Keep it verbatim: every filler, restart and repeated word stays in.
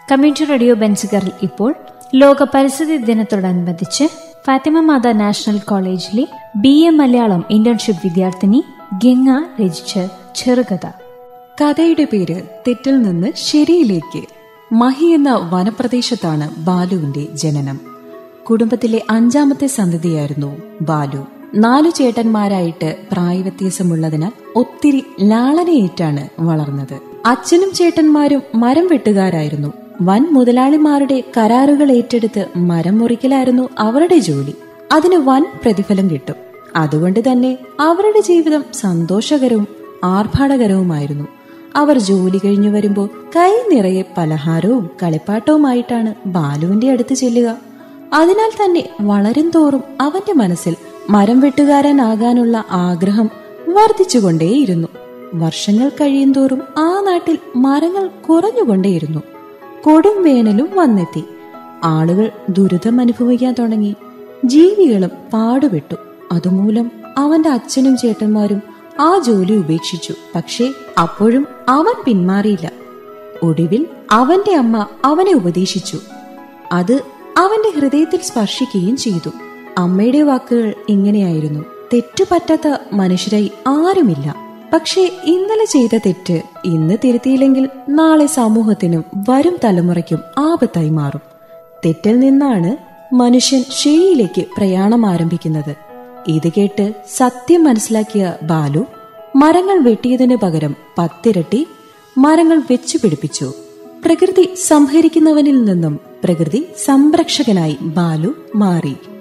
Community radio ബെൻസുകാരിൽ ഇപ്പോൾ ലോക പരിസ്ഥിതി ദിനത്തോടനുബന്ധിച്ച് ഫാത്തിമ മാത നാഷണൽ കോളേജിലെ ബി എ മലയാളം ഇന്റേൺഷിപ്പ് വിദ്യാർത്ഥിനി ഗംഗ രചിച്ച ചെറുകഥ. കഥയുടെ പേര് തെറ്റിൽ നിന്ന് ശരിയിലേക്ക്. മഹി എന്ന വനപ്രദേശത്താണ് ബാലുവിന്റെ ജനനം. കുടുംബത്തിലെ അഞ്ചാമത്തെ സന്തതിയായിരുന്നു ബാലു. നാലു ചേട്ടന്മാരായിട്ട് പ്രായവ്യത്യാസമുള്ളതിനാൽ ഒത്തിരി ലാളനയേറ്റാണ് വളർന്നത്. അച്ഛനും ചേട്ടന്മാരും മരം വെട്ടുകാരായിരുന്നു. വൻ മുതലാളിമാരുടെ കരാറുകൾ ഏറ്റെടുത്ത് മരം മുറിക്കലായിരുന്നു അവരുടെ ജോലി. അതിന് വൻ പ്രതിഫലം കിട്ടും. അതുകൊണ്ട് തന്നെ അവരുടെ ജീവിതം സന്തോഷകരവും ആർഭാടകരവുമായിരുന്നു. അവർ ജോലി കഴിഞ്ഞു വരുമ്പോൾ കൈ നിറയെ പലഹാരവും കളിപ്പാട്ടവുമായിട്ടാണ് ബാലുവിന്റെ അടുത്ത് ചെല്ലുക. അതിനാൽ തന്നെ വളരും തോറും അവന്റെ മനസ്സിൽ മരം വെട്ടുകാരനാകാനുള്ള ആഗ്രഹം വർദ്ധിച്ചുകൊണ്ടേയിരുന്നു. വർഷങ്ങൾ കഴിയും തോറും ആ നാട്ടിൽ മരങ്ങൾ കുറഞ്ഞുകൊണ്ടേയിരുന്നു. കൊടും വേനലും വന്നെത്തി. ആളുകൾ ദുരിതം അനുഭവിക്കാൻ തുടങ്ങി. ജീവികളും പാടുപെട്ടു. അതുമൂലം അവന്റെ അച്ഛനും ചേട്ടന്മാരും ആ ജോലി ഉപേക്ഷിച്ചു. പക്ഷേ അപ്പോഴും അവൻ പിന്മാറിയില്ല. ഒടുവിൽ അവന്റെ അമ്മ അവനെ ഉപദേശിച്ചു. അത് അവന്റെ ഹൃദയത്തിൽ സ്പർശിക്കുകയും ചെയ്തു. അമ്മയുടെ വാക്കുകൾ ഇങ്ങനെയായിരുന്നു: തെറ്റുപറ്റാത്ത മനുഷ്യരായി ആരുമില്ല. പക്ഷേ ഇന്നലെ ചെയ്ത തെറ്റ് ഇന്ന് തിരുത്തിയില്ലെങ്കിൽ നാളെ സമൂഹത്തിനും വരും തലമുറയ്ക്കും ആപത്തായി മാറും. തെറ്റിൽ നിന്നാണ് മനുഷ്യൻ ശരിയിലേക്ക് പ്രയാണം ആരംഭിക്കുന്നത്. ഇത് കേട്ട് സത്യം മനസ്സിലാക്കിയ ബാലു മരങ്ങൾ വെട്ടിയതിനു പകരം പത്തിരട്ടി മരങ്ങൾ വെച്ചു പിടിപ്പിച്ചു. പ്രകൃതി സംഹരിക്കുന്നവനിൽ നിന്നും പ്രകൃതി സംരക്ഷകനായി ബാലു മാറി.